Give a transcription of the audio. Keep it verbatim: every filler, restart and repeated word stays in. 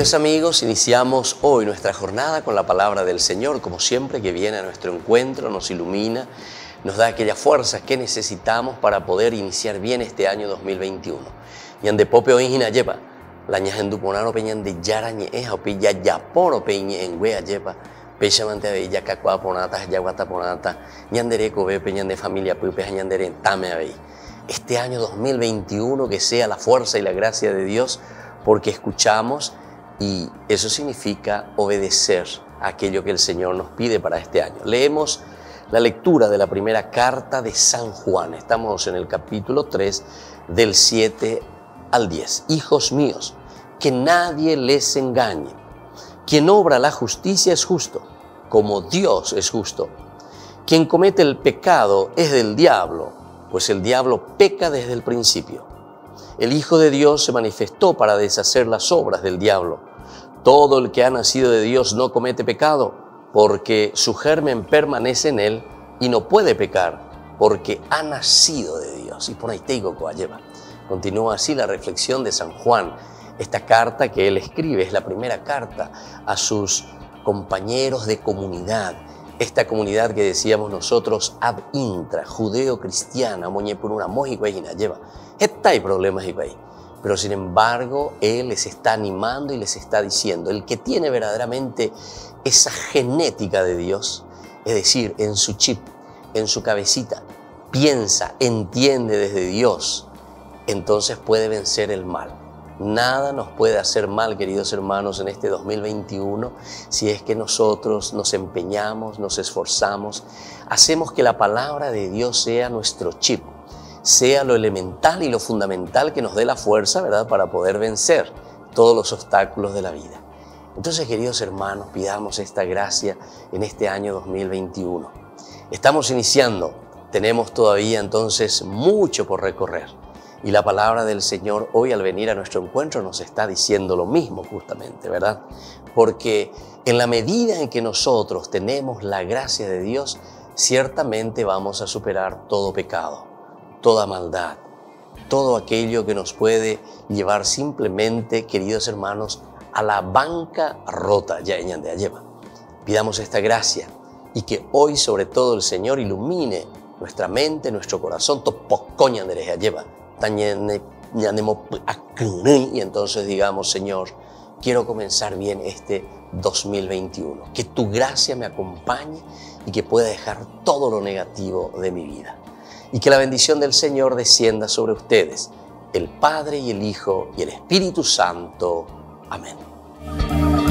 Queridos amigos, iniciamos hoy nuestra jornada con la palabra del Señor, como siempre, que viene a nuestro encuentro, nos ilumina, nos da aquellas fuerzas que necesitamos para poder iniciar bien este año dos mil veintiuno. Yande pope oingina lleva, la ñajenduponaro peñan de yarañe eja, opi ya yaporo peñe en wea lleva, pechamante de ya cacua ponata, yaguata ponata, ñandere cobe peñan de familia pupe, ñandere tame abey. Este año dos mil veintiuno que sea la fuerza y la gracia de Dios, porque escuchamos. Y eso significa obedecer a aquello que el Señor nos pide para este año. Leemos la lectura de la primera carta de San Juan. Estamos en el capítulo tres, del siete al diez. Hijos míos, que nadie les engañe. Quien obra la justicia es justo, como Dios es justo. Quien comete el pecado es del diablo, pues el diablo peca desde el principio. El Hijo de Dios se manifestó para deshacer las obras del diablo. Todo el que ha nacido de Dios no comete pecado, porque su germen permanece en él y no puede pecar, porque ha nacido de Dios. Y por ahí te digo, coayeva. Continúa así la reflexión de San Juan. Esta carta que él escribe es la primera carta a sus compañeros de comunidad. Esta comunidad que decíamos nosotros, ab intra, judeo-cristiana, moñe por una mojica y lleva. Esta hay problemas y pero sin embargo, él les está animando y les está diciendo, el que tiene verdaderamente esa genética de Dios, es decir, en su chip, en su cabecita, piensa, entiende desde Dios, entonces puede vencer el mal. Nada nos puede hacer mal, queridos hermanos, en este dos mil veintiuno, si es que nosotros nos empeñamos, nos esforzamos, hacemos que la palabra de Dios sea nuestro chip, sea lo elemental y lo fundamental que nos dé la fuerza, ¿verdad?, para poder vencer todos los obstáculos de la vida. Entonces, queridos hermanos, pidamos esta gracia en este año dos mil veintiuno. Estamos iniciando, tenemos todavía entonces mucho por recorrer. Y la palabra del Señor hoy al venir a nuestro encuentro nos está diciendo lo mismo justamente, ¿verdad? Porque en la medida en que nosotros tenemos la gracia de Dios, ciertamente vamos a superar todo pecado, toda maldad, todo aquello que nos puede llevar simplemente, queridos hermanos, a la banca rota. Ya de lleva. Pidamos esta gracia y que hoy sobre todo el Señor ilumine nuestra mente, nuestro corazón, lleva. Y entonces digamos, Señor, quiero comenzar bien este dos mil veintiuno. Que tu gracia me acompañe y que pueda dejar todo lo negativo de mi vida. Y que la bendición del Señor descienda sobre ustedes, el Padre y el Hijo y el Espíritu Santo. Amén.